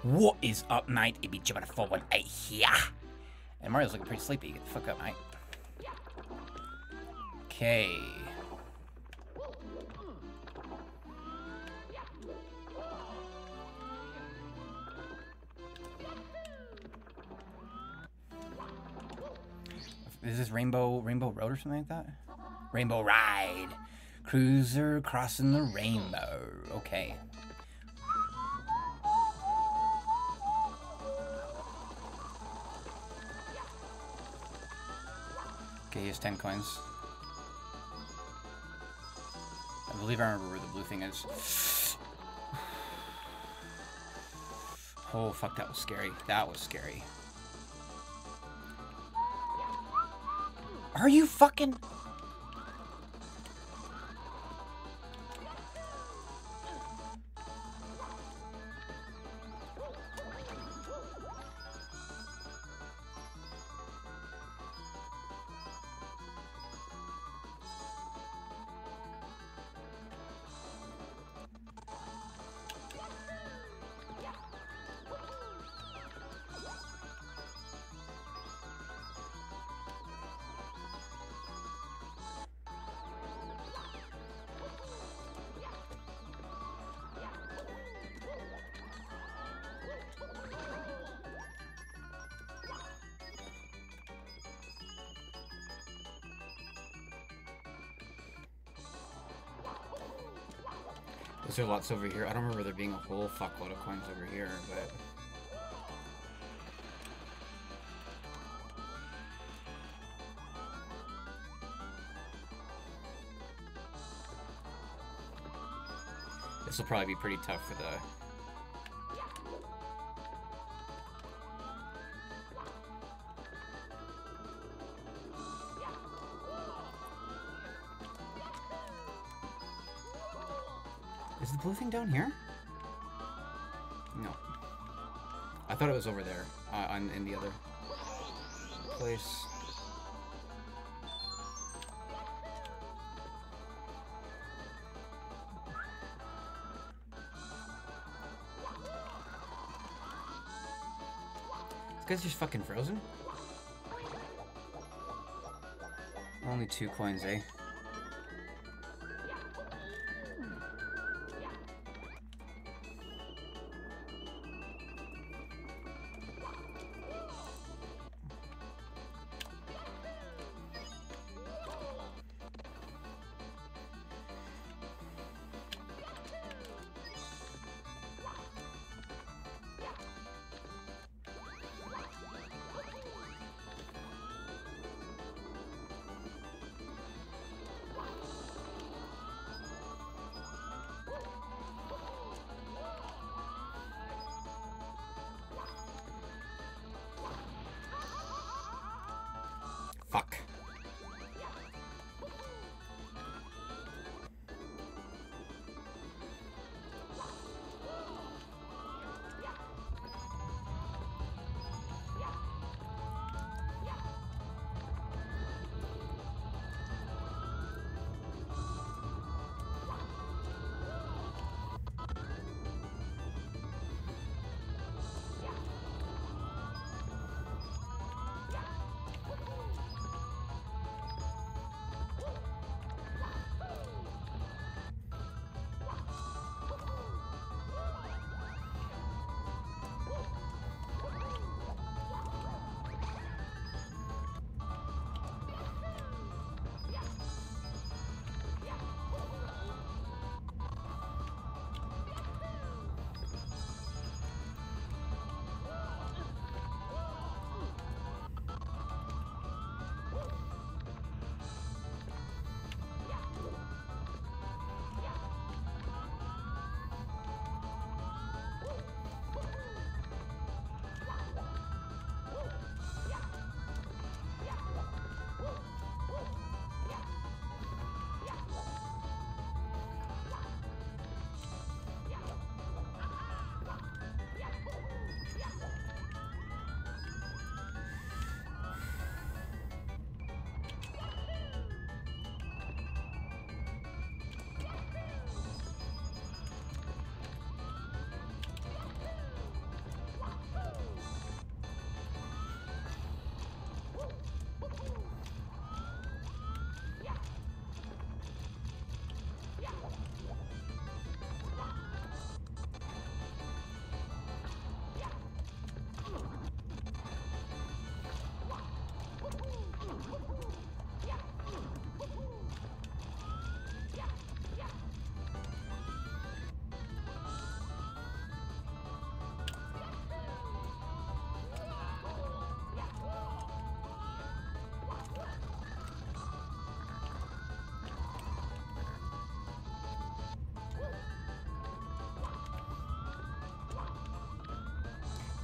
What is up, mate? It be Jibber 418 here. And Mario's looking pretty sleepy. Get the fuck up, mate. Okay. Is this Rainbow Road or something like that? Rainbow Ride. Cruiser crossing the rainbow. Okay. Okay, here's 10 coins. I believe I remember where the blue thing is. Oh, fuck, that was scary. That was scary. Are you fucking... There's lots over here. I don't remember there being a whole fuckload of coins over here, but... This will probably be pretty tough for the... Is the blue thing down here? No. I thought it was over there, in the other place. This guy's just fucking frozen? Only 2 coins, eh?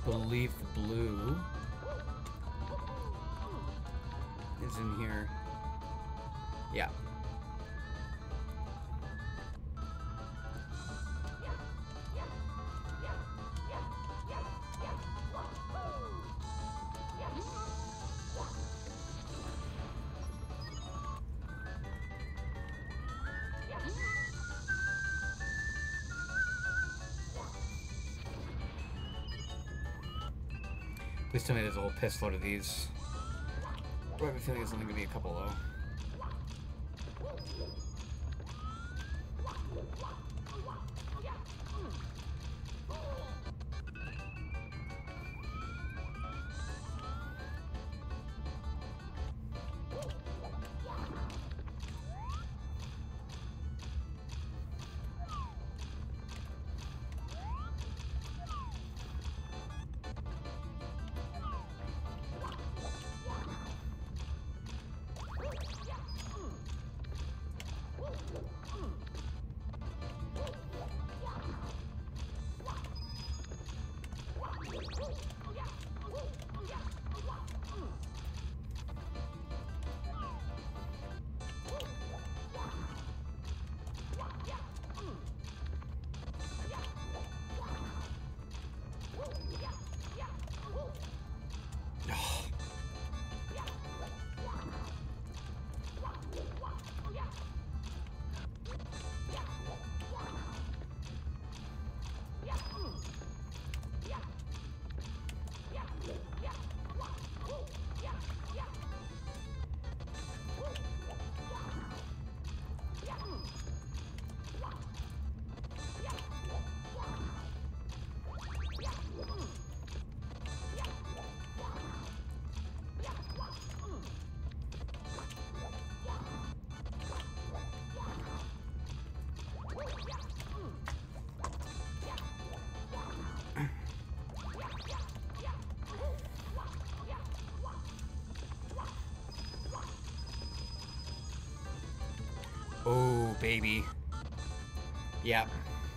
believe the blue is in here. Yeah. Please tell me there's a whole piss load of these. I have a feeling there's only going to be a couple, though. Oh, baby. Yep.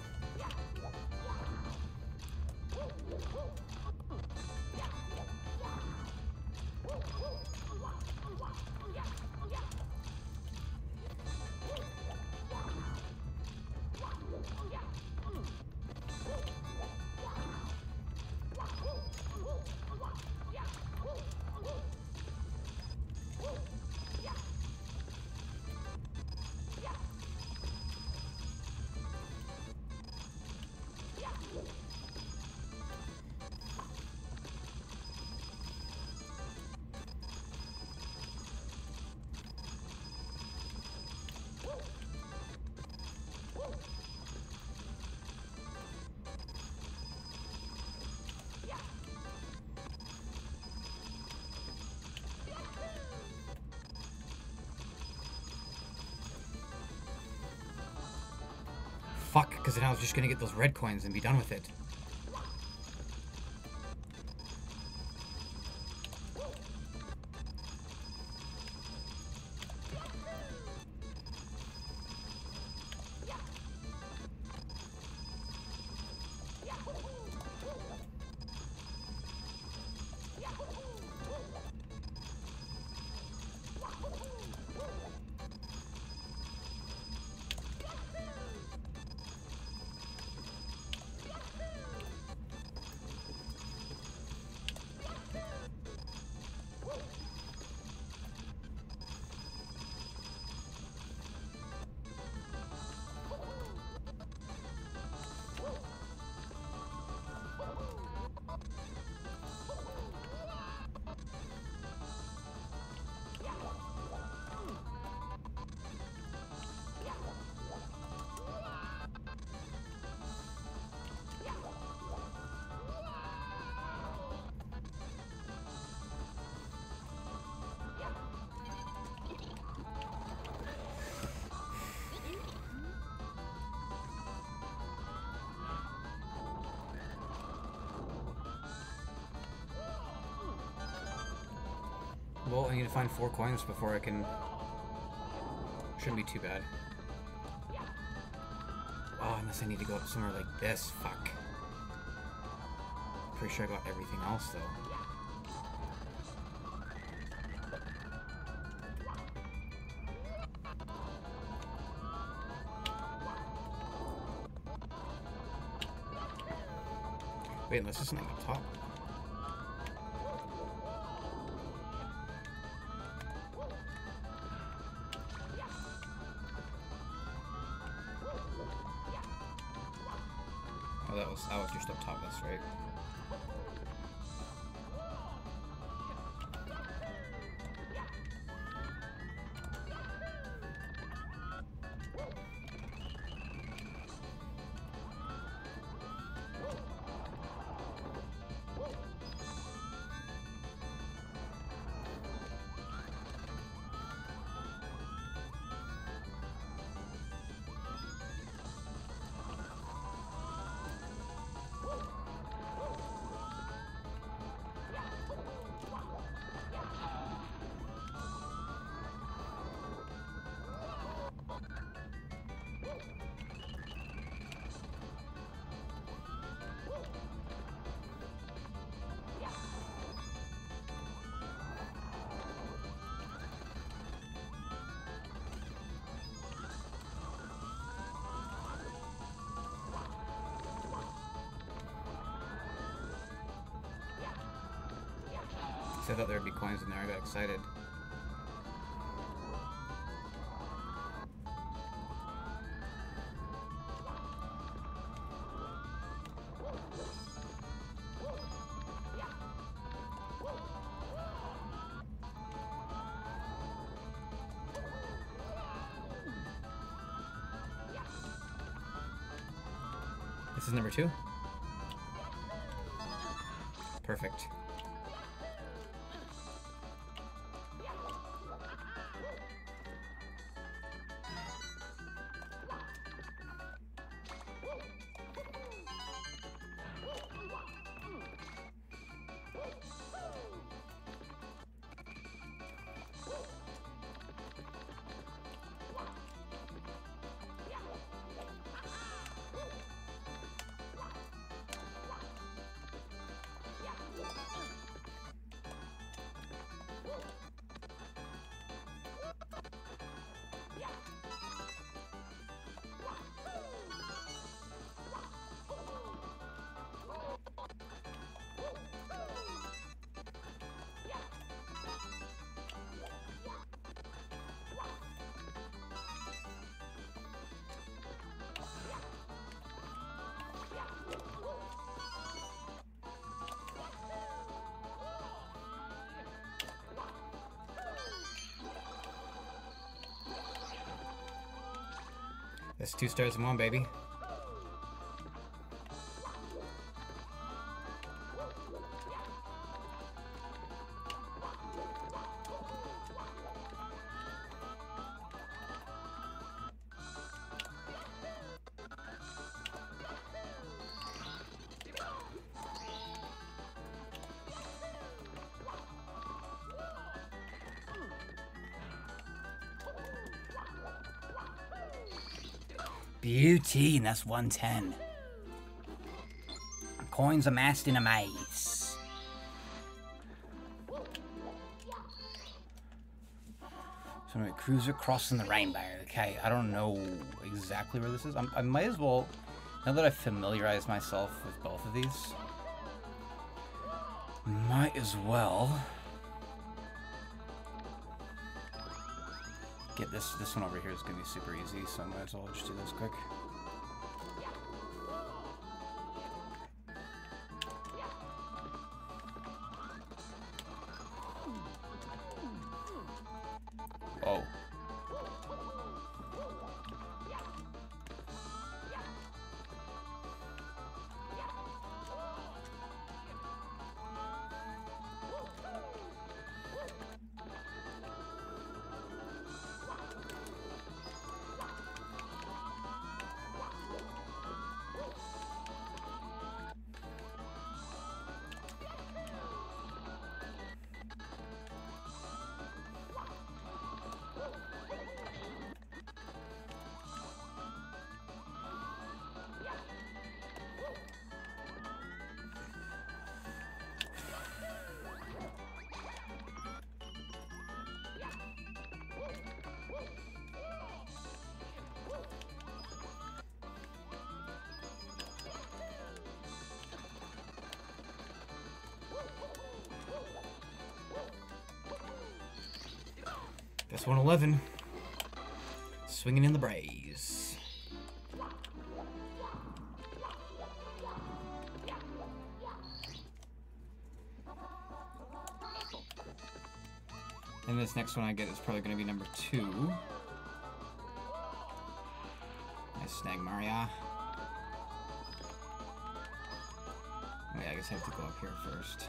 Fuck, because then I was just gonna get those red coins and be done with it. Well, I need to find 4 coins before I can... Shouldn't be too bad. Oh, unless I need to go up somewhere like this. Fuck. Pretty sure I got everything else, though. Wait, unless there's something up top. Oh, that was just up top, that's right. I thought there'd be coins in there. I got excited. This is number 2? Perfect. That's 2 stars in 1, baby. Beauty, and that's 110. Coins amassed in a maze. So anyway, cruiser crossing the rainbow. Okay, I don't know exactly where this is. I might as well, now that I've familiarized myself with both of these, might as well get this one over here is gonna be super easy, so I might as well just do this quick. Oh. Plus 111. Swinging in the breeze. And this next one I get is probably going to be number 2. Nice snag, Maria. Oh yeah, I guess I have to go up here first.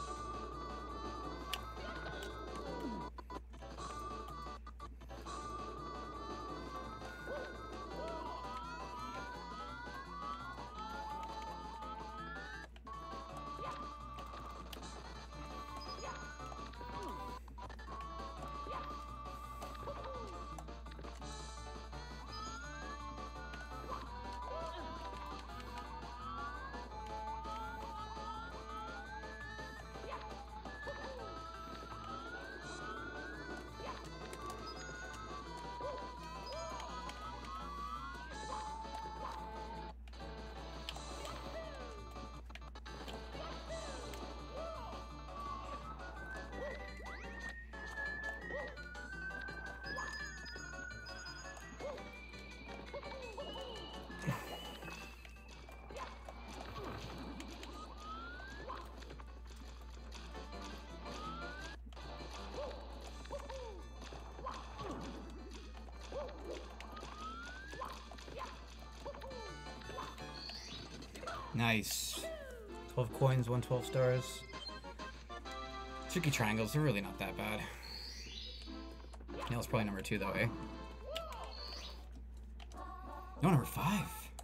Nice. 12 coins, 112 stars. Tricky triangles, they're really not that bad. Nail's probably number 2 though, eh? No, number 5.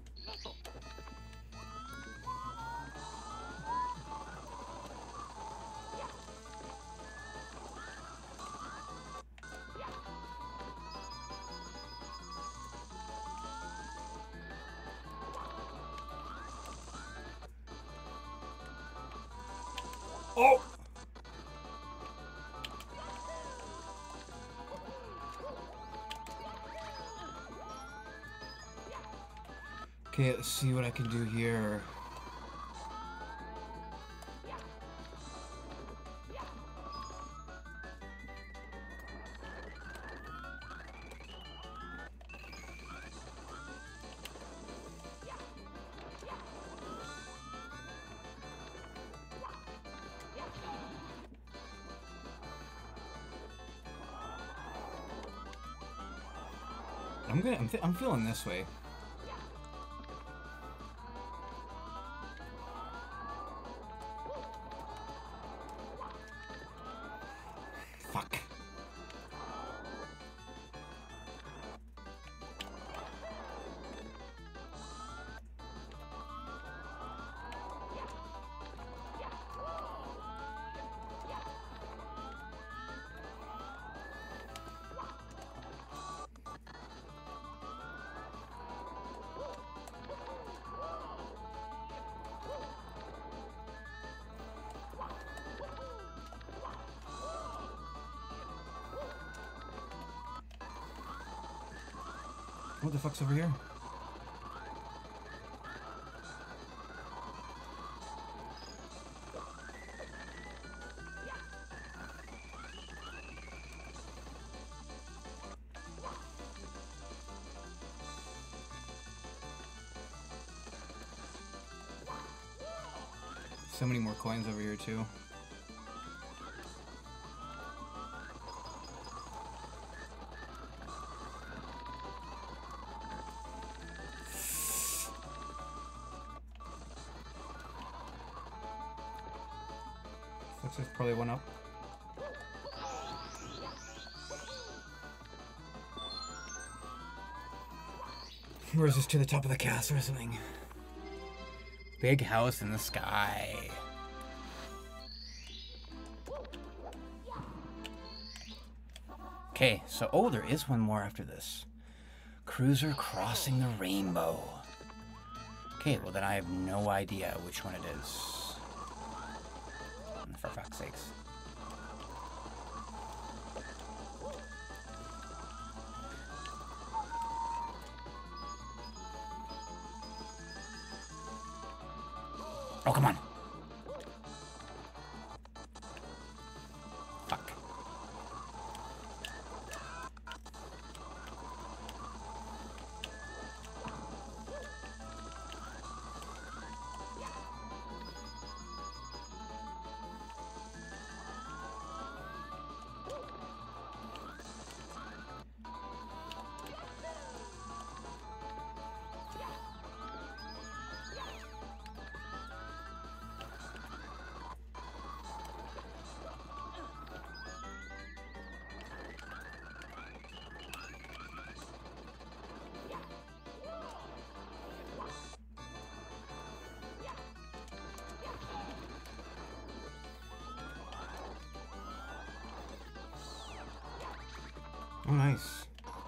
Oh! Okay, let's see what I can do here. I'm feeling this way. Fuck. What the fuck's over here? So many more coins over here too. Looks like probably one up. Where's this, to the top of the castle or something? Big house in the sky. Okay, so oh, there is one more after this. Cruiser crossing the rainbow. Okay, well then I have no idea which one it is. For fuck's sakes. Oh, come on. Fuck. Oh, nice.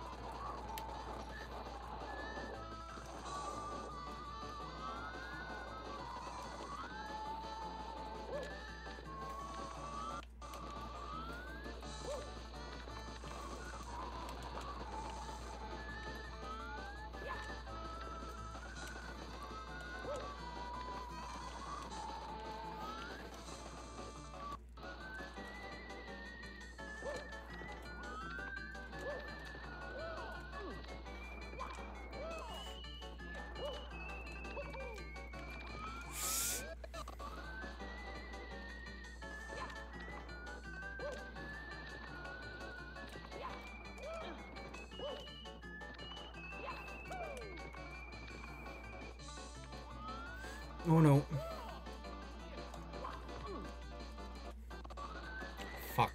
Oh no. Fuck.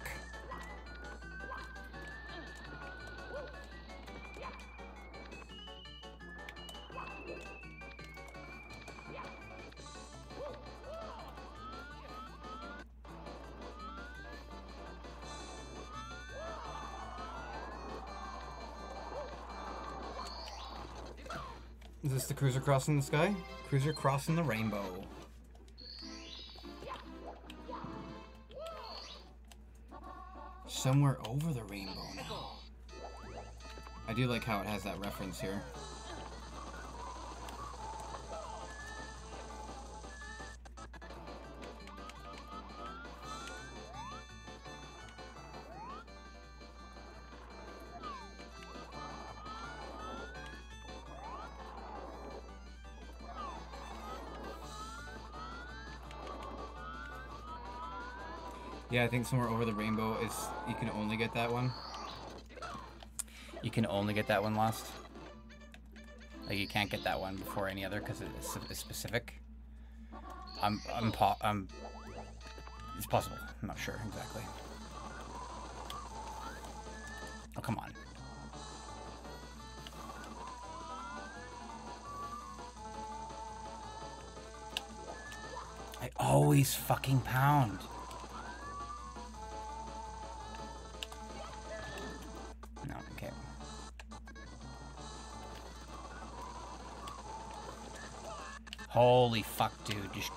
Is this the cruiser crossing the sky? Cruiser crossing the rainbow. Somewhere over the rainbow now. I do like how it has that reference here. Yeah, I think somewhere over the rainbow is, you can only get that one. You can only get that one lost. Like, you can't get that one before any other because it's specific. It's possible. I'm not sure exactly. Oh, come on. I always fucking pound. No, okay. Holy fuck, dude. Just...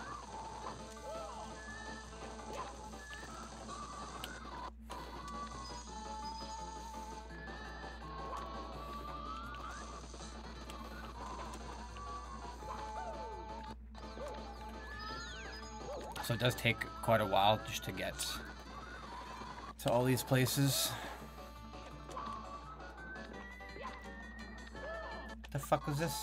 So it does take quite a while just to get to all these places. The fuck was this?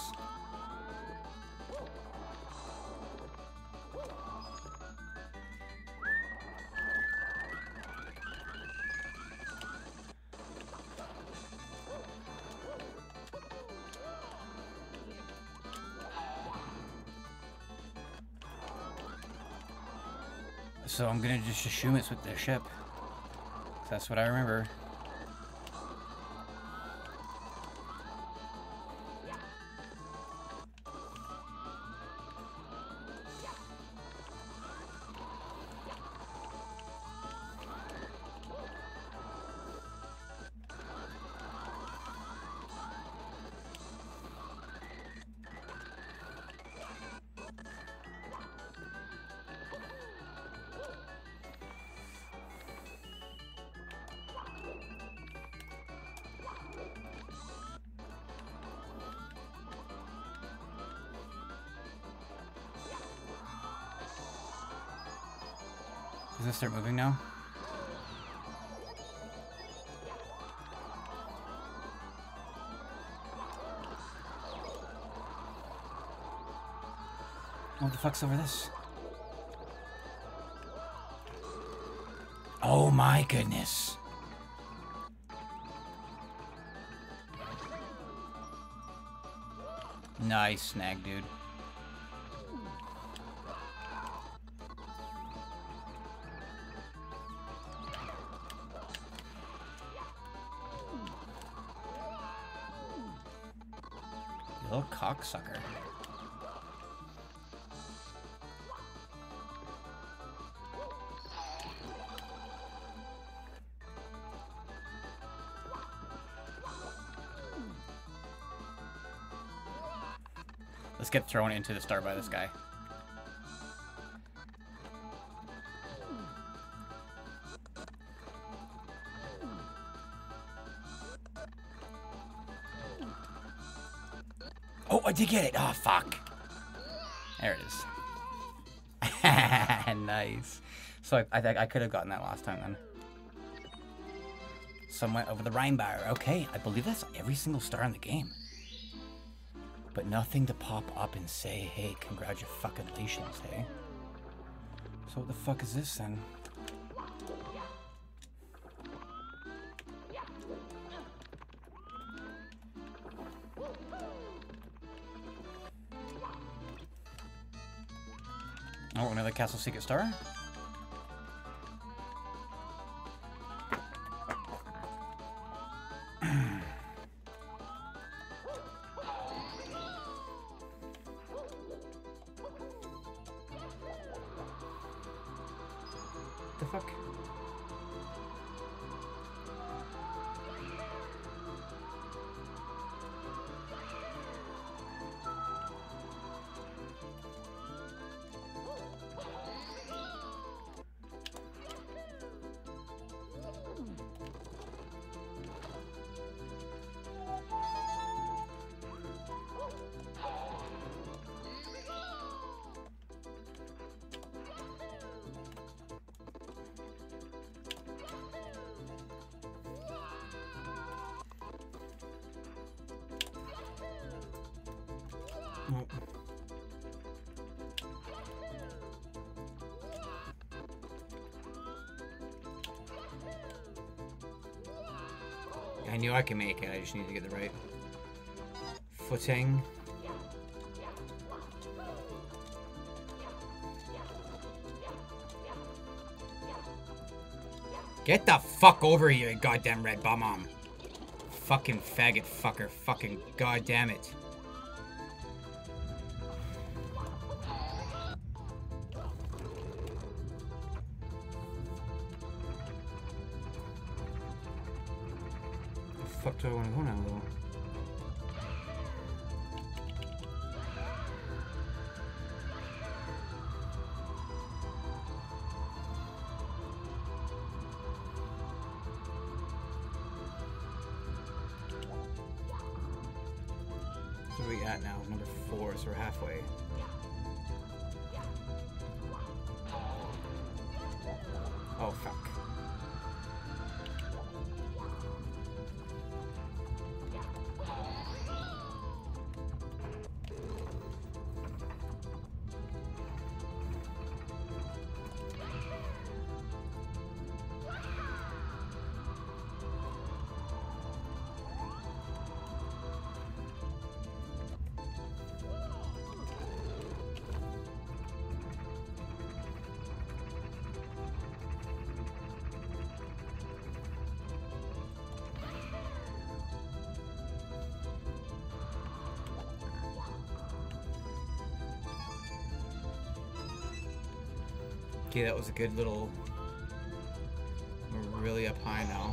So I'm gonna just assume it's with their ship. That's what I remember. Does this start moving now? What the fuck's over this? Oh my goodness. Nice snag, dude. You little cocksucker. Let's get thrown into the star by this guy. Oh, I did get it. Oh, fuck. There it is. Nice. So I could have gotten that last time then. Somewhere over the rainbow. Okay, I believe that's every single star in the game. But nothing to pop up and say, hey, congratulations, hey? So what the fuck is this then? Oh, another Castle Secret Star? The fuck? Nope. I knew I could make it, I just need to get the right footing. Get the fuck over here, you goddamn red bum-on. Fucking faggot fucker, fucking goddamn it. Fuck do I want to go now, though? What are we at now? Number 4, so we're halfway. Oh, fuck. Okay, that was a good little... We're really up high now.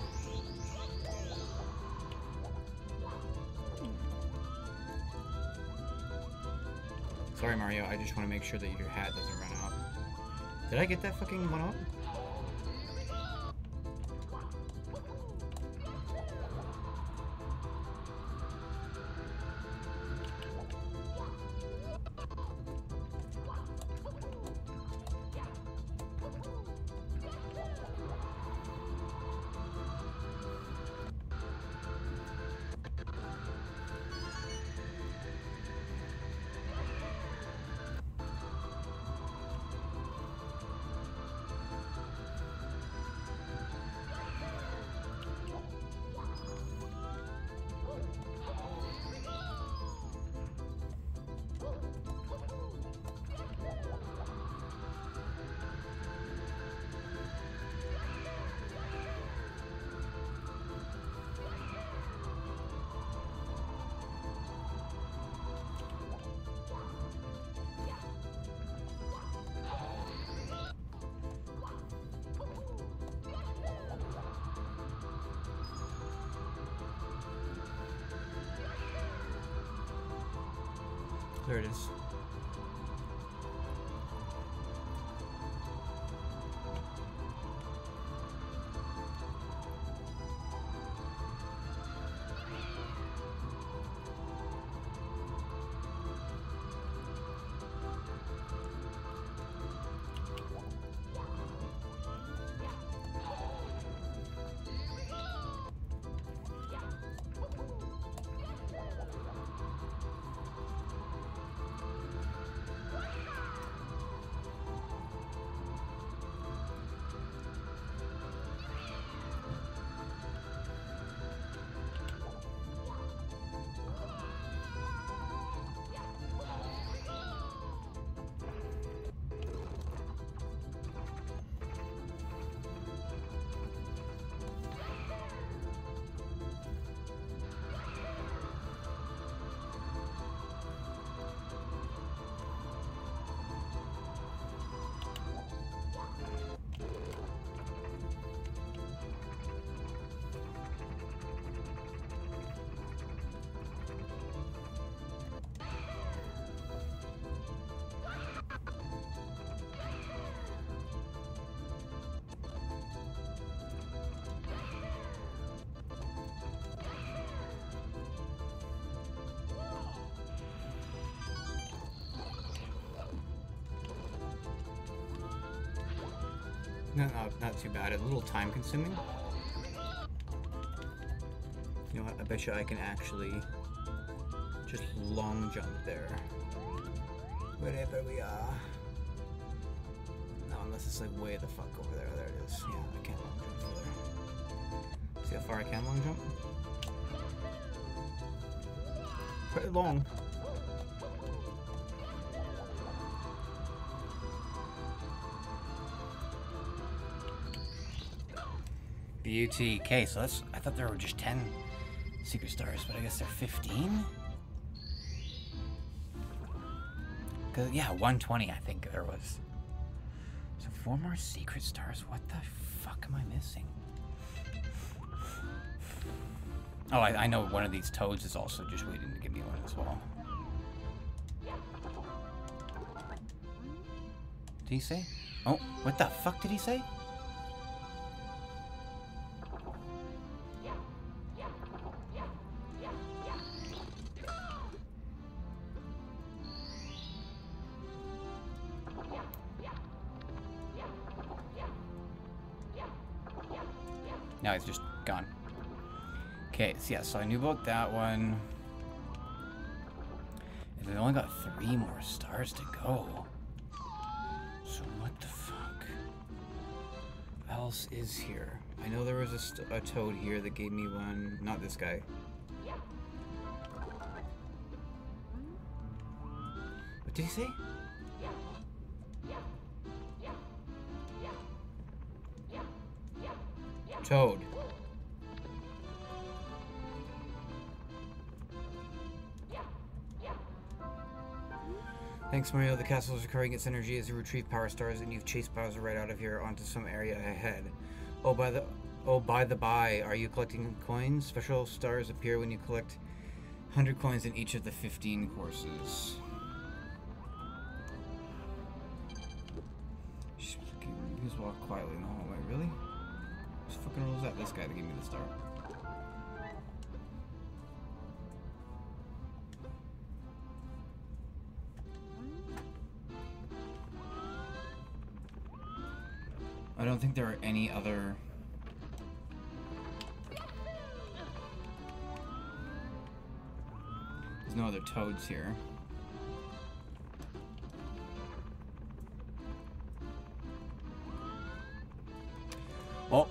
Sorry, Mario, I just want to make sure that your hat doesn't run out. Did I get that fucking one up? There it is. No, not too bad. A little time consuming. You know what? I bet you I can actually just long jump there. Wherever we are. No, unless it's like way the fuck over there. There it is. Yeah, I can't long jump over there. See how far I can long jump? Pretty long. Beauty. Okay, so that's. I thought there were just 10 secret stars, but I guess they're 15? Cause, yeah, 120 I think there was. So 4 more secret stars? What the fuck am I missing? Oh, I know one of these toads is also just waiting to give me one as well. Did he say? Oh, what the fuck did he say? Now he's just gone. Okay, so yeah, so I knew about that one. And we've only got 3 more stars to go. So what the fuck else is here? I know there was a toad here that gave me one. Not this guy. What did he say? Toad. Thanks, Mario. The castle is recovering its energy as you retrieve power stars, and you've chased Bowser right out of here onto some area ahead. Oh, by the by, are you collecting coins? Special stars appear when you collect 100 coins in each of the 15 courses. Just walk quietly in the hallway. Really? What fucking rules that? This guy to give me the star. I don't think there are any other... There's no other toads here. Well,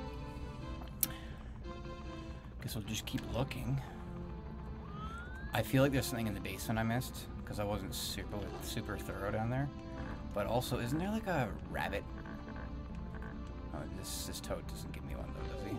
guess I'll just keep looking. I feel like there's something in the basement I missed because I wasn't super thorough down there. But also, isn't there like a rabbit? Oh, this toad doesn't give me one though, does he?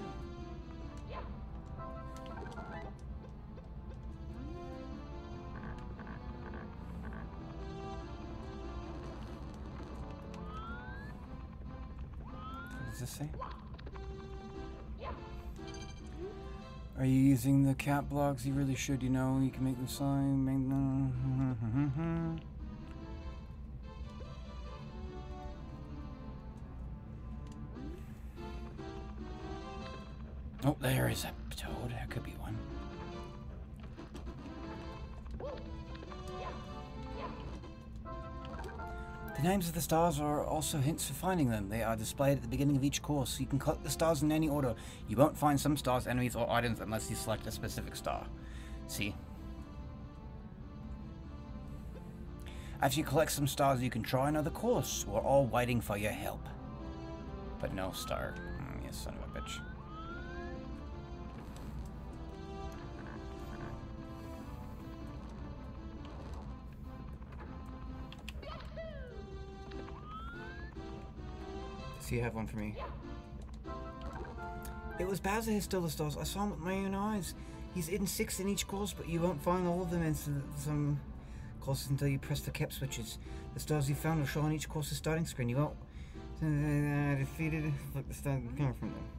What does this say? Are you using the cat blocks? You really should, you know. You can make them sign, make them... Oh, there is a toad. There could be one. The names of the stars are also hints for finding them. They are displayed at the beginning of each course. You can collect the stars in any order. You won't find some stars, enemies, or items unless you select a specific star. See? After you collect some stars, you can try another course. We're all waiting for your help. But no star. You son of a bitch. You have one for me. It was Bowser who stole the stars. I saw him with my own eyes. He's hidden 6 in each course, but you won't find all of them in some courses until you press the cap switches. The stars you found will show on each course's starting screen. You won't defeated. Look, the star coming from them.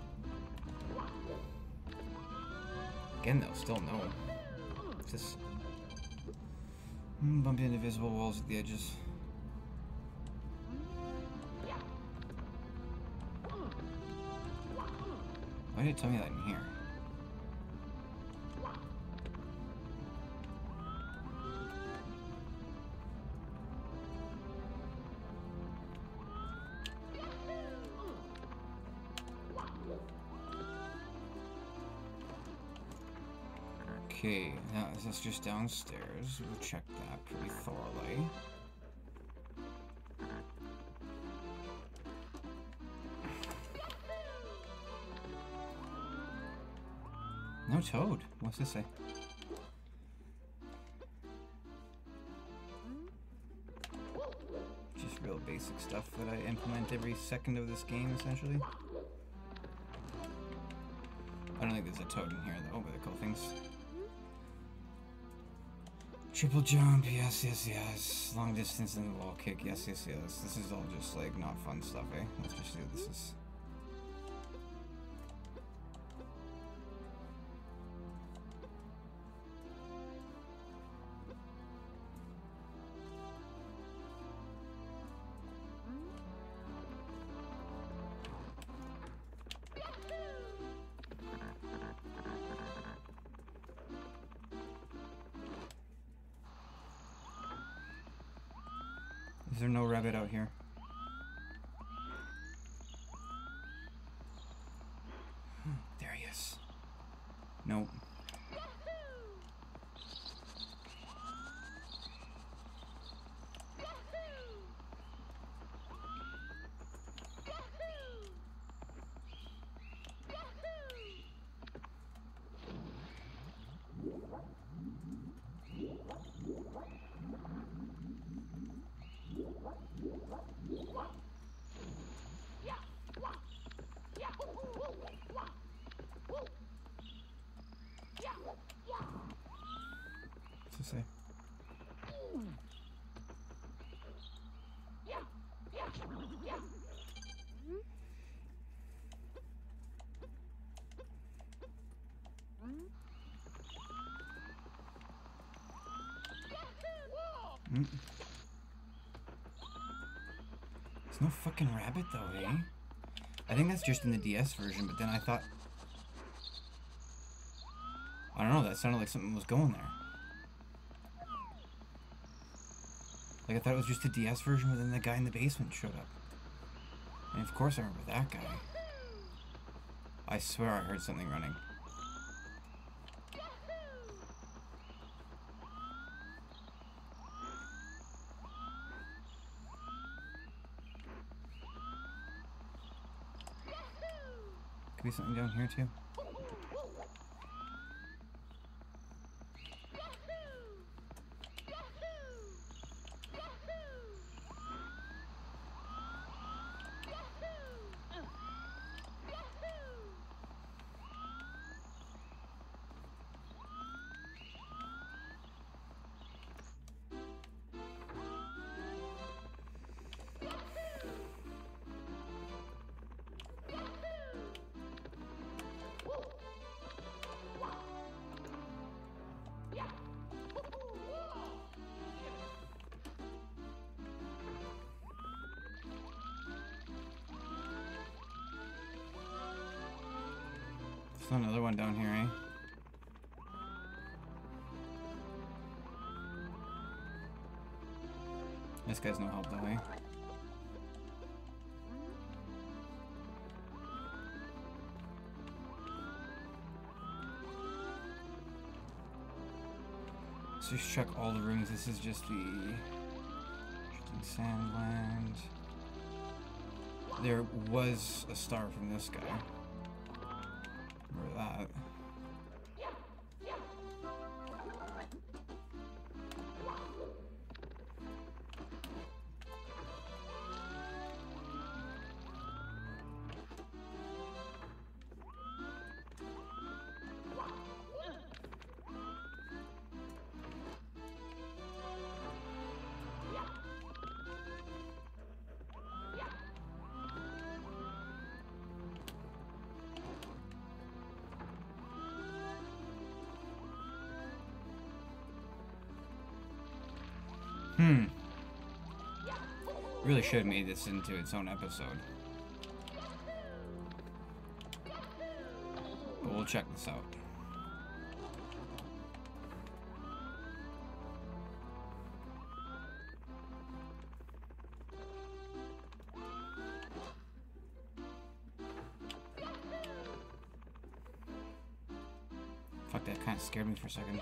Again, though, still no. It's just bumpy into visible walls at the edges. Why did you tell me that in here? Okay, now is this just downstairs? We'll check that pretty thoroughly. No toad. What's this say? Just real basic stuff that I implement every second of this game, essentially. I don't think there's a toad in here, though, but a couple things. Triple jump, yes, yes, yes. Long distance and the wall kick, yes, yes, yes. This is all just, like, not fun stuff, eh? Let's just see what this is. Is there no rabbit out here? There he is. Nope. What's it say? There's no fucking rabbit though, eh? I think that's just in the DS version, but then I thought... I don't know, that sounded like something was going there. Like, I thought it was just a DS version, but then the guy in the basement showed up. And of course I remember that guy. I swear I heard something running. Could be something down here too. There's another one down here, eh? This guy's no help though, eh? Let's just check all the rooms. This is just the Sandland. There was a star from this guy. Remember that. Really should have made this into its own episode. But we'll check this out. Fuck, that kind of scared me for a second.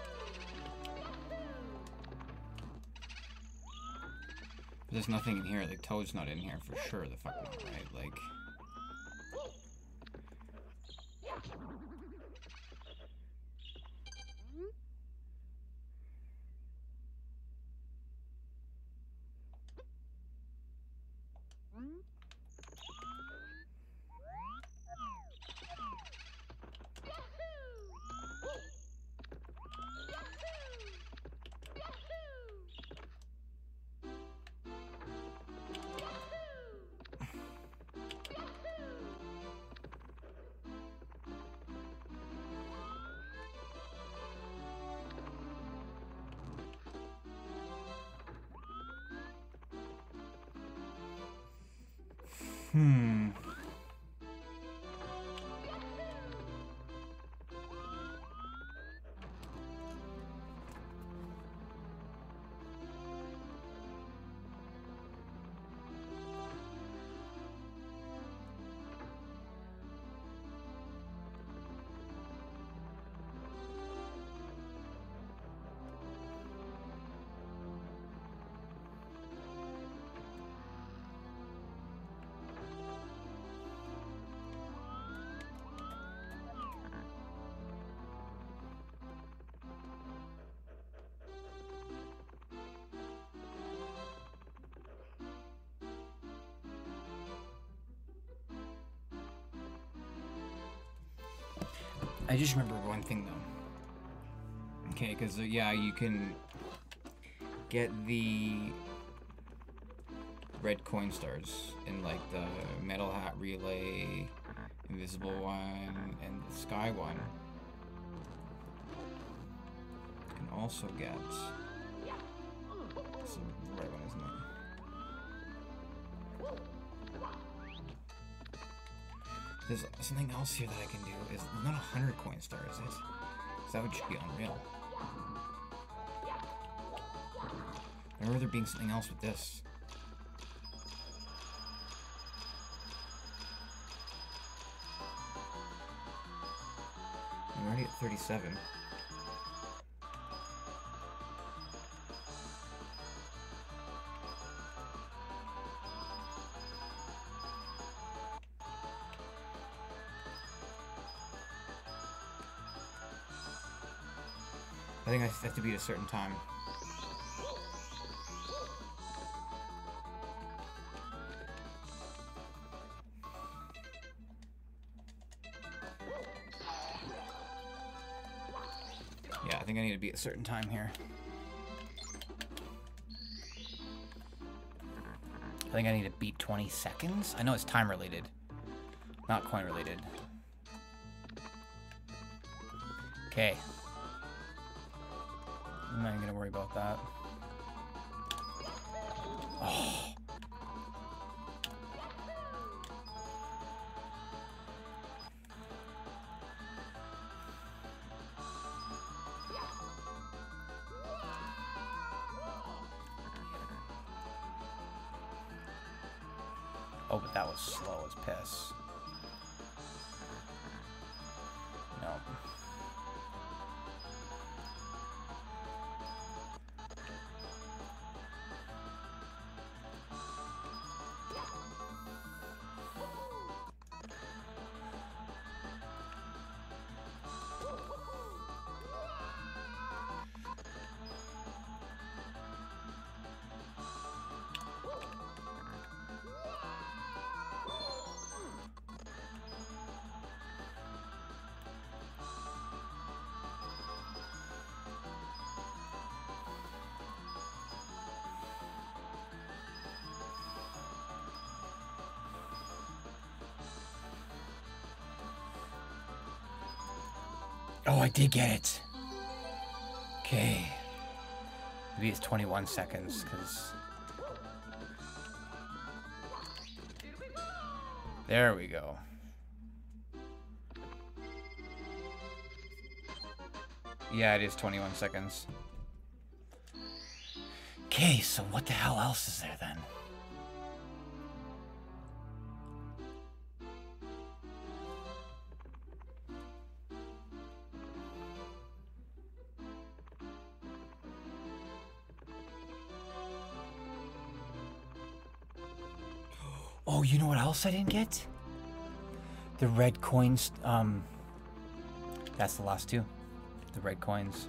There's nothing in here. Like, Toad's not in here for sure. The fuck not, right? Like... I just remember one thing though. Okay, because yeah, you can get the red coin stars in like the metal hat relay, invisible one, and the sky one. You can also get it's the right one, isn't it? There's something else here that I can do. It's not 100 coin stars, is it? So that would just be unreal. I remember there being something else with this. I'm already at 37. I think I have to beat a certain time. Yeah, I think I need to beat a certain time here. I think I need to beat 20 seconds? I know it's time related, not coin related. Okay. I'm not even gonna worry about that. Oh. Oh, but that was slow as piss. No. Oh, I did get it. Okay. Maybe it's 21 seconds, because... There we go. Yeah, it is 21 seconds. Okay, so what the hell else is there then? Oh, you know what else I didn't get? The red coins, that's the last two. The red coins.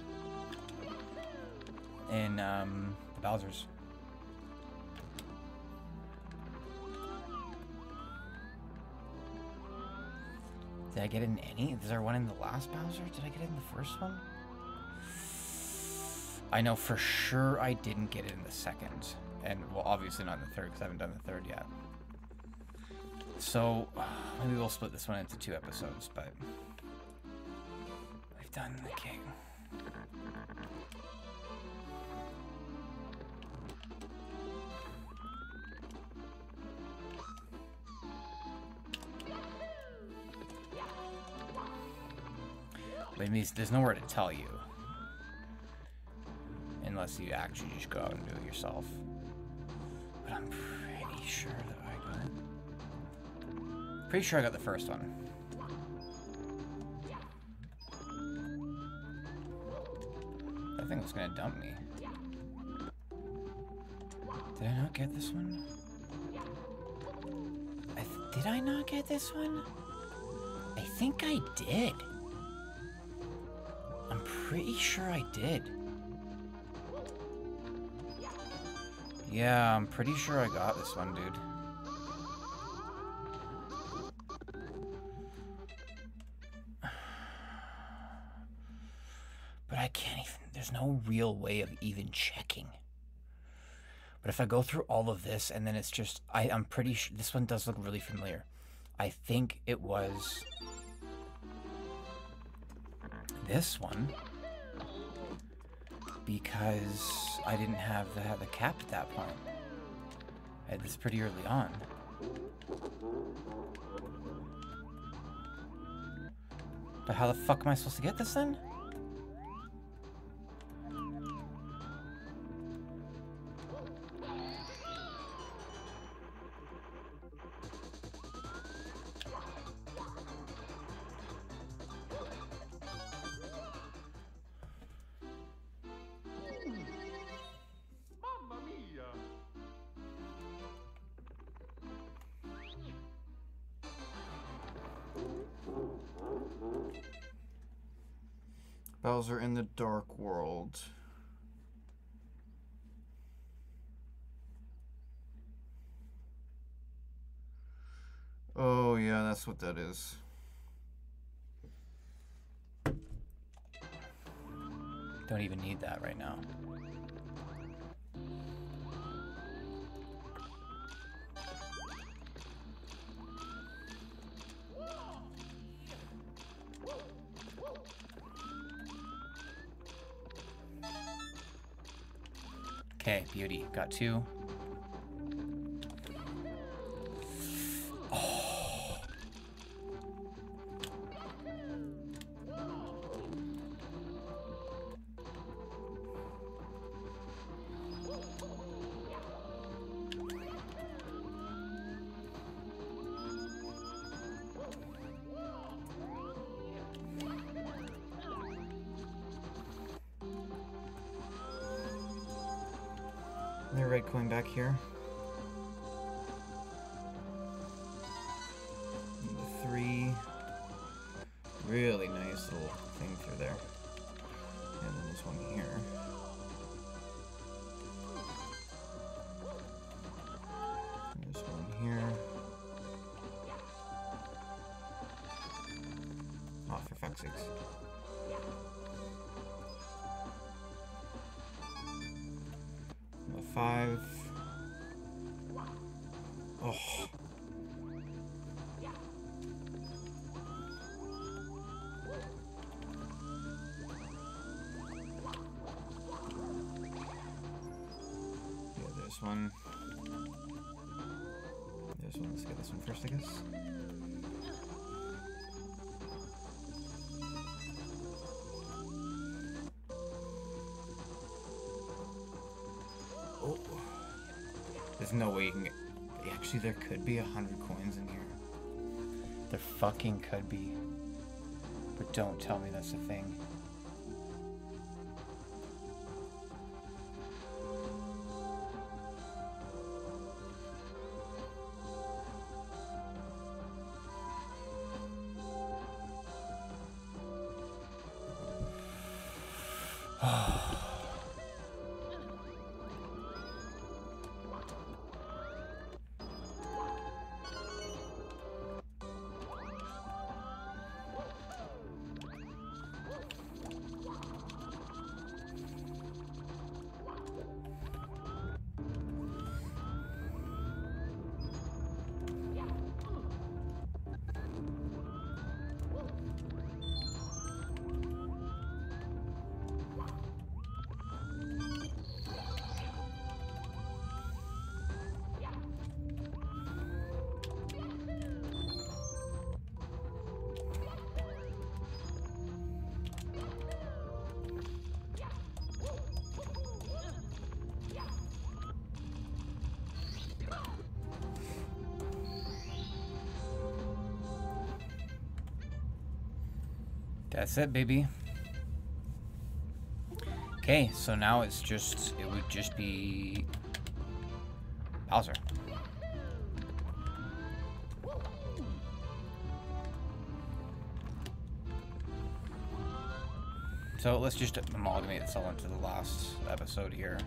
In, the Bowser's. Did I get it in any? Is there one in the last Bowser? Did I get it in the first one? I know for sure I didn't get it in the second. And, well, obviously not in the third, because I haven't done the third yet. So, maybe we'll split this one into 2 episodes, but... I've done the king. But it means there's nowhere to tell you. Unless you actually just go out and do it yourself. But I'm pretty sure that I got it. Pretty sure I got the first one. That thing was gonna dump me. Did I not get this one? Did I not get this one? I think I did. I'm pretty sure I did. Yeah, I'm pretty sure I got this one, dude. But I can't even, there's no real way of even checking. But if I go through all of this and then it's just, I'm pretty sure, this one does look really familiar. I think it was this one. Because I didn't have the cap at that point. I had this pretty early on. But how the fuck am I supposed to get this then? Bowser in the Dark World. Oh yeah, that's what that is. Don't even need that right now. Okay, beauty. Got 2. Oh. red coin back here. The 3. Really nice little thing through there. And then this one here. And this one here. Oh, for fuck's sakes. Number 5. Oh. Yeah, there's one. There's one. Let's get this one first, I guess. Oh. There's no way you can get... Actually, there could be 100 coins in here. There fucking could be. But don't tell me that's a thing. That's it, baby. Okay, so now it would just be Bowser. So let's just amalgamate this all into the last episode here.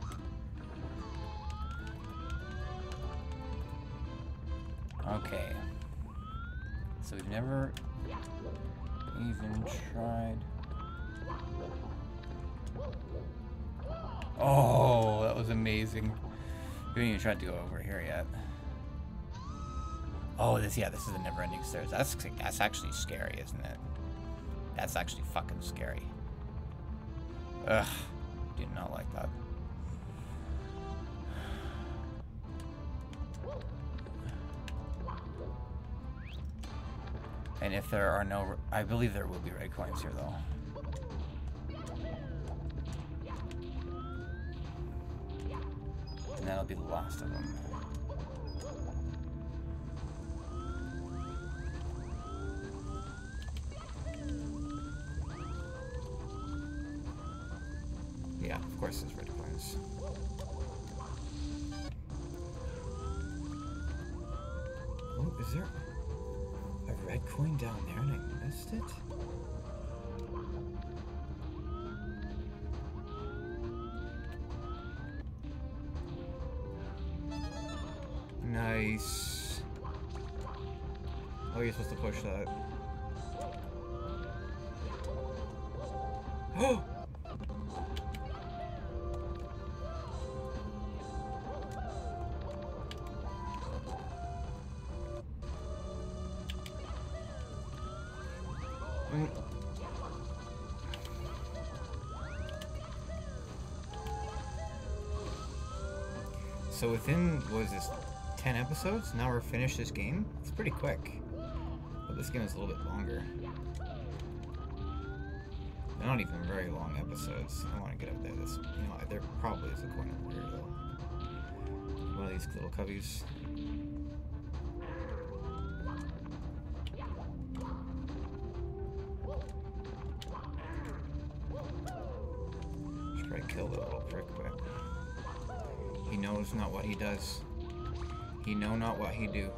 Okay. So we've never even tried. Oh, that was amazing. We haven't even tried to go over here yet. Oh, this is the never-ending stairs. That's actually scary, isn't it? That's actually fucking scary. Ugh, do not like that. And if there are no... I believe there will be red coins here, though. And that'll be the last of them. Yeah, of course there's red coins. Oh, is there a red coin down there and I missed it? Nice. Oh, you're supposed to push that. Oh! So within, what is this, 10 episodes? Now we're finished this game? It's pretty quick. But this game is a little bit longer. They're not even very long episodes. I want to get up there. This, you know, there probably is a coin over here though. One of these little cubbies. Should probably kill the little prick, but He knows not what he does. He know not what he do.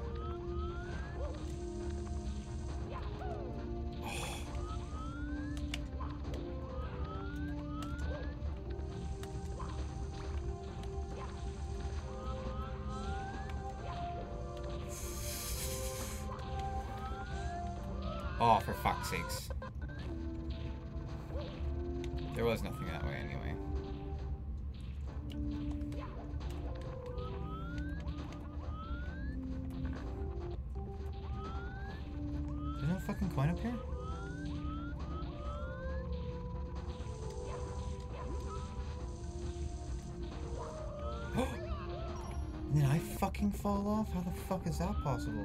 Oh, for fuck's sakes. There was nothing that way anyway. There's no fucking coin up here? And then I fucking fall off? How the fuck is that possible?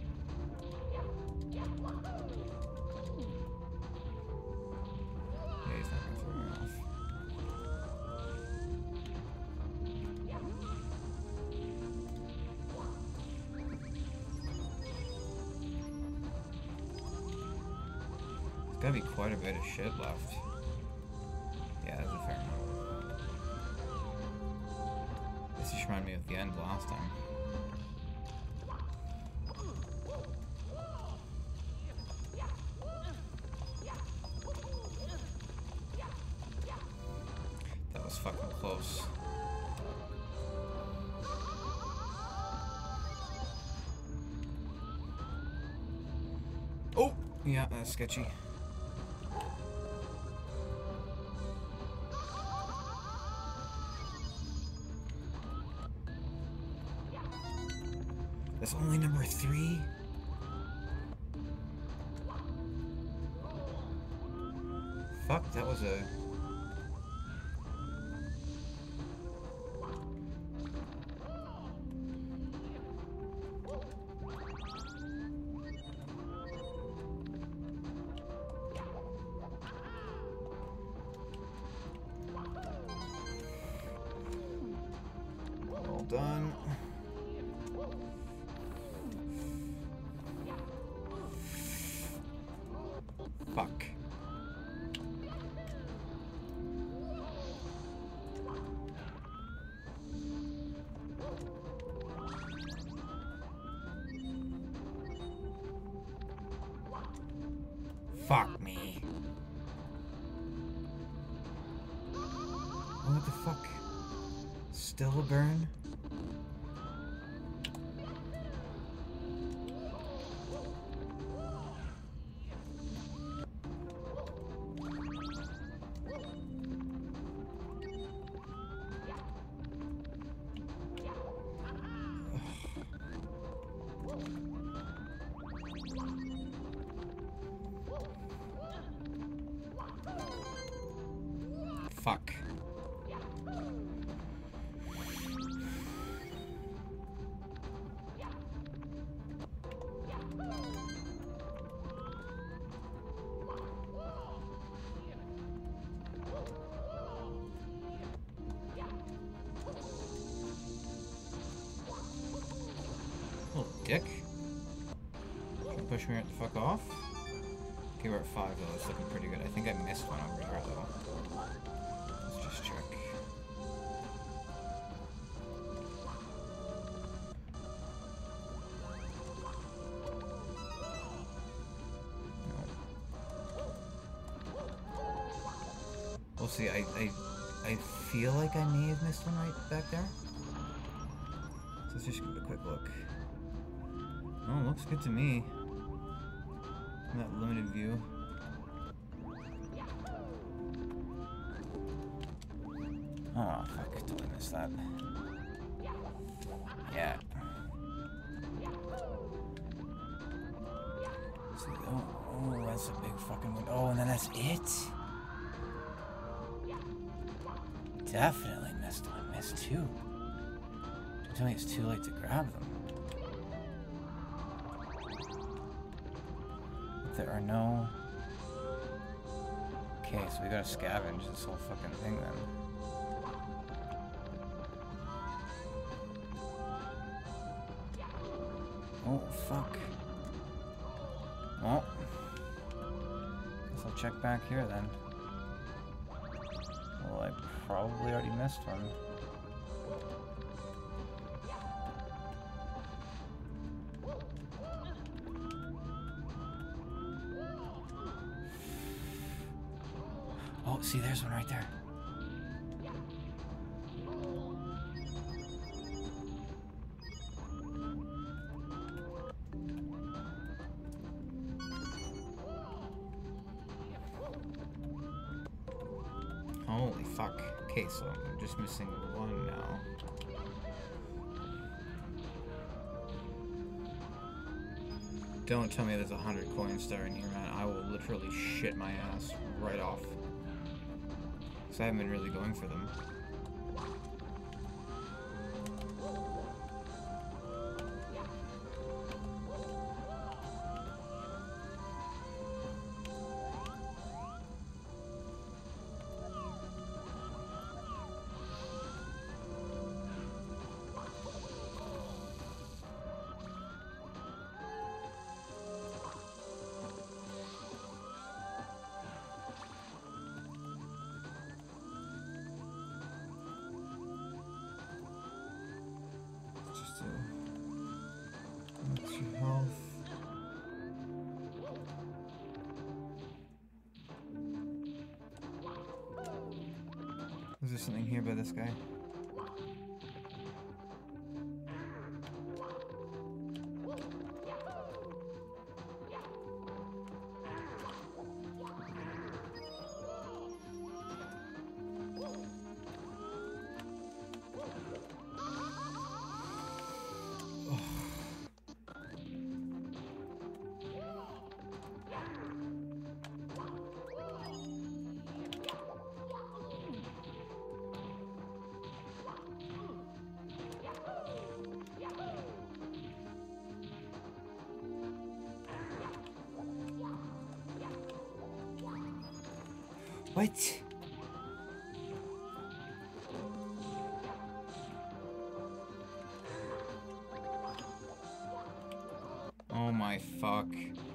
Gotta be quite a bit of shit left. Yeah, that's a fair amount. This just reminded me of the end last time. That was fucking close. Oh! Yeah, that's sketchy. That's only number 3? Fuck, that was a... Well done. Fuck. Fuck me. What the fuck? Still a burn? Fuck. Little dick. Trying to push me right the fuck off. Okay, we're at 5 though. That's looking pretty good. I think I missed one over here though. Let's just check. No. We'll see. I feel like I may have missed one right back there. So let's just give it a quick look. Oh, looks good to me. In that limited view. Oh, fuck, totally missed that. Yeah. See, oh, that's a big fucking window. Oh, and then that's it? Definitely missed one. Missed 2. Don't tell me it's too late to grab them. There are no... Okay, so we gotta scavenge this whole fucking thing then. Oh, fuck. Well, guess I'll check back here then. Well, I probably already missed one. Oh, see, there's one right there. Holy fuck. Okay, so I'm just missing one now. Don't tell me there's 100 coin star in here, man. I will literally shit my ass right off. Because I haven't been really going for them. What's your health? Was there something here by this guy? What? Oh my fuck.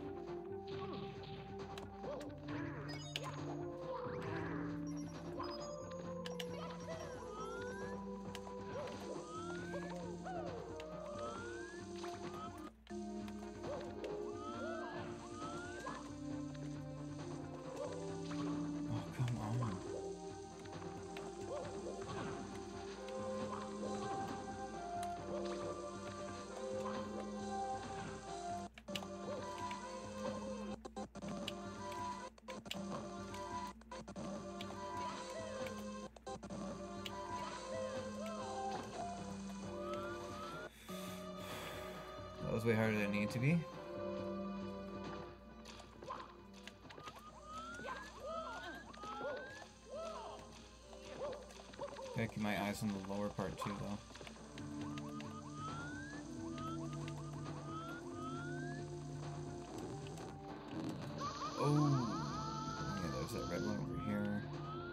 That was way harder than it needed to be. Gotta keep my eyes on the lower part too, though. Oh, yeah, there's that red one over here.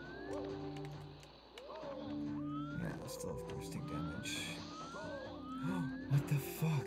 Yeah, it'll still, of course, take damage. What the fuck?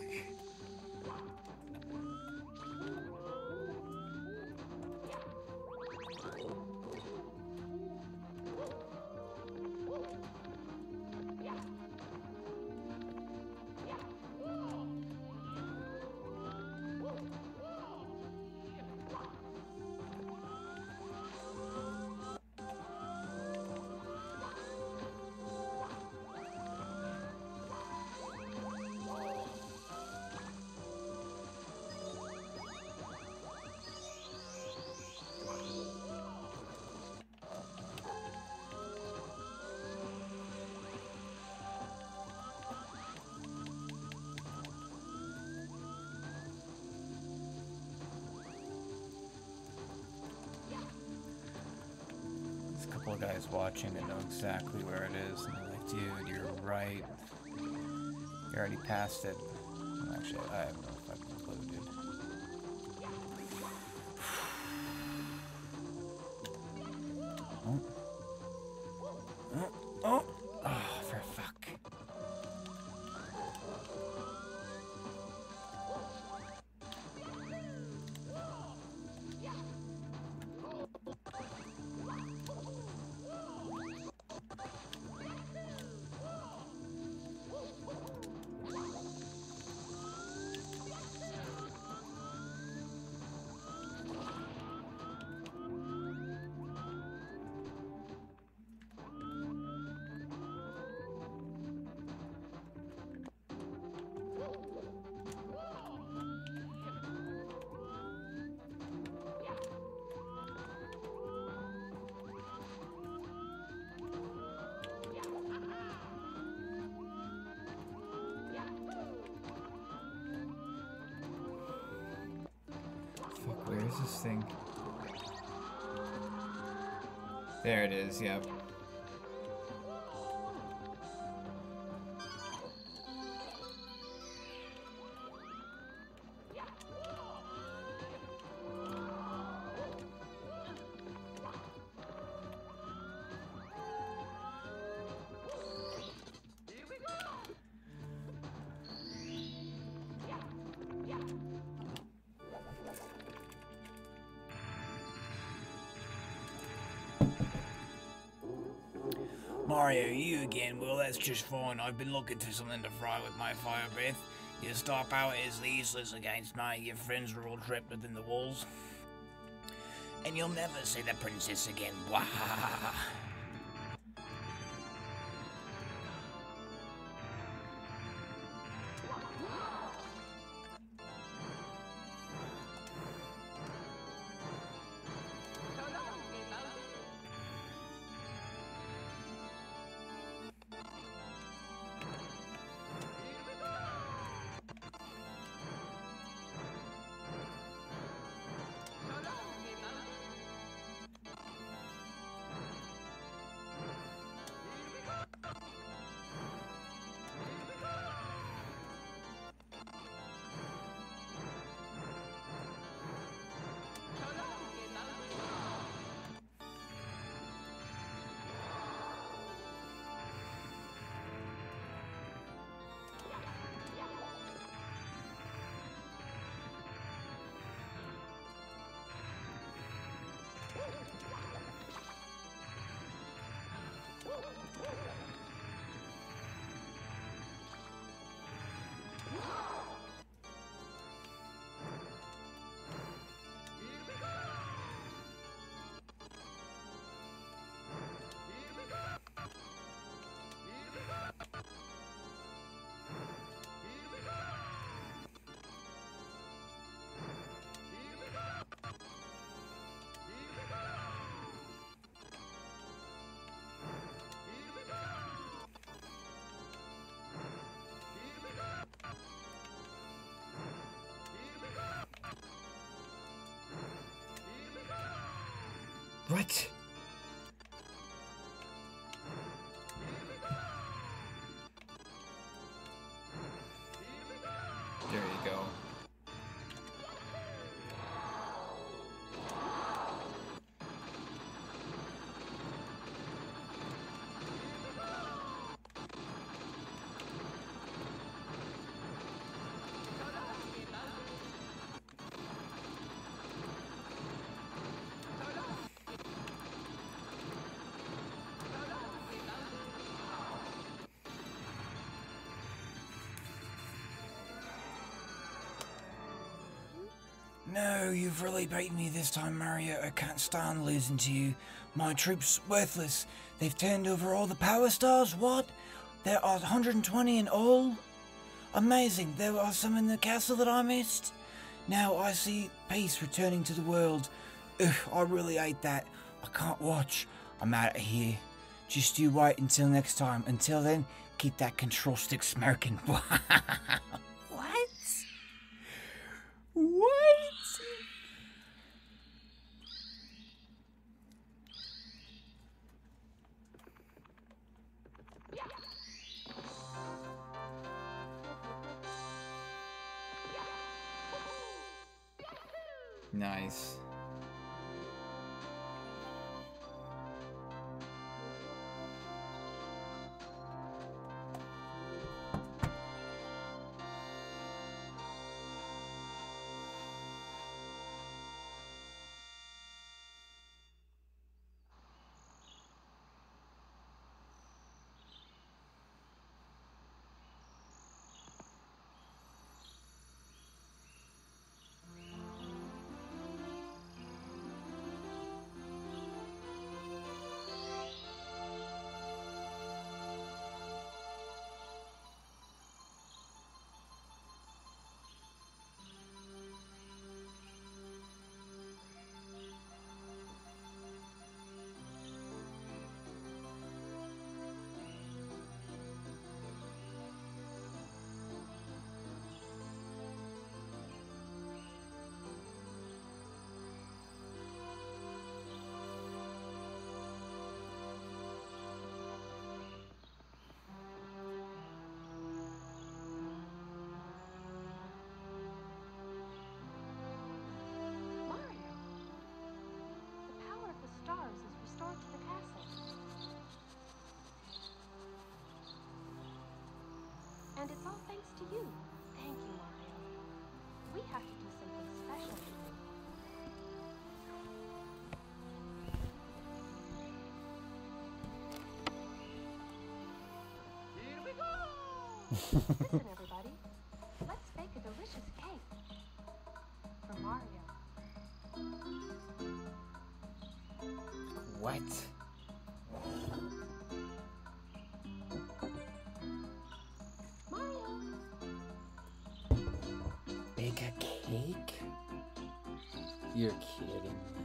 Couple of guys watching and know exactly where it is, and they're like, dude, you're right. You already passed it. Well, actually, I have no fucking clue, dude. Oh, for fuck. Where is this thing? There it is, yep. Mario, you again? Well, that's just fine. I've been looking for something to fry with my fire breath. Your star power is useless against me. Your friends are all trapped within the walls. And you'll never see the princess again. Wahahaha. What? There you go. No, you've really beaten me this time, Mario. I can't stand losing to you. My troops worthless. They've turned over all the power stars. What? There are 120 in all? Amazing. There are some in the castle that I missed. Now I see peace returning to the world. Ugh, I really hate that. I can't watch. I'm out of here. Just you wait until next time. Until then, keep that control stick smoking. What? What? Nice. And it's all thanks to you. Thank you, Mario. We have to do something special for you. Here we go! Listen, everybody. Let's bake a delicious cake. For Mario. What? Mario! Bake a cake? You're kidding me.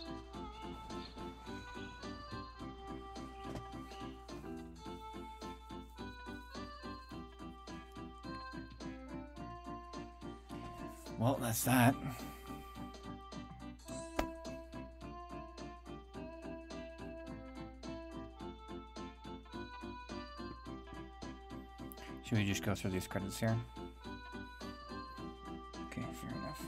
Well, that's that. Should we just go through these credits here? Okay, fair enough.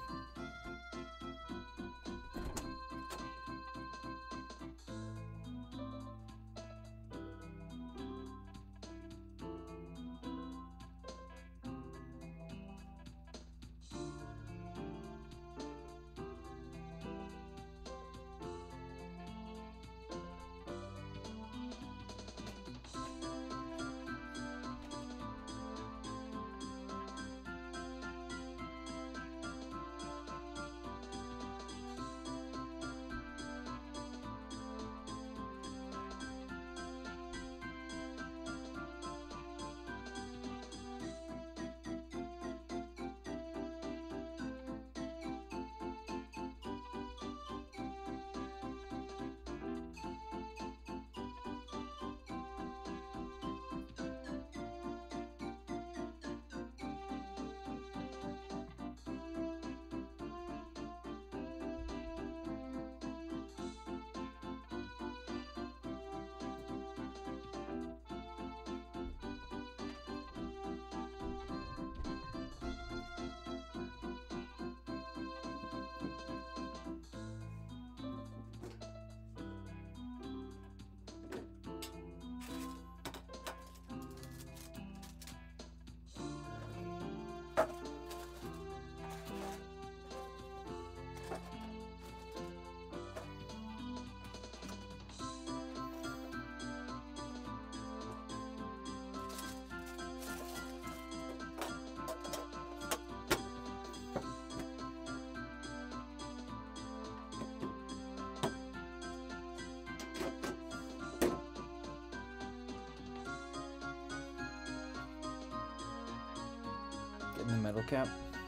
Getting the metal cap.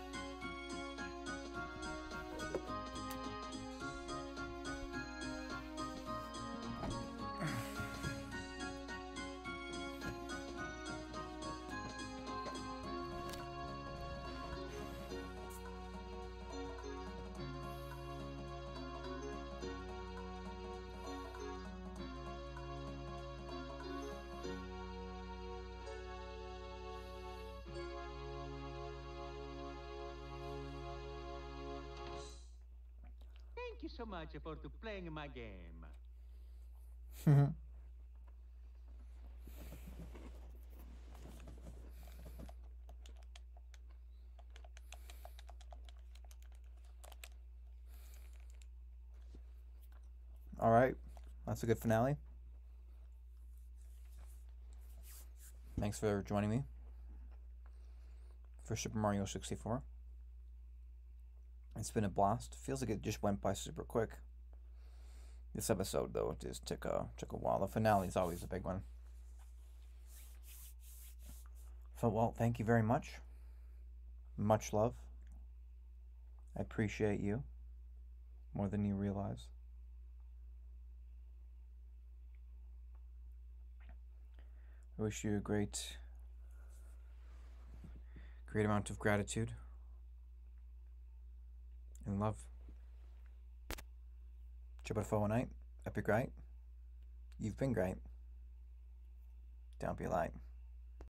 Thank you so much for playing my game. All right, that's a good finale. Thanks for joining me for Super Mario 64. It's been a blast. Feels like it just went by super quick. This episode, though, just took a while. The finale is always a big one. So, well, thank you very much. Much love. I appreciate you more than you realize. I wish you a great amount of gratitude and love. Triple 418, epic right. You've been great. Don't be late.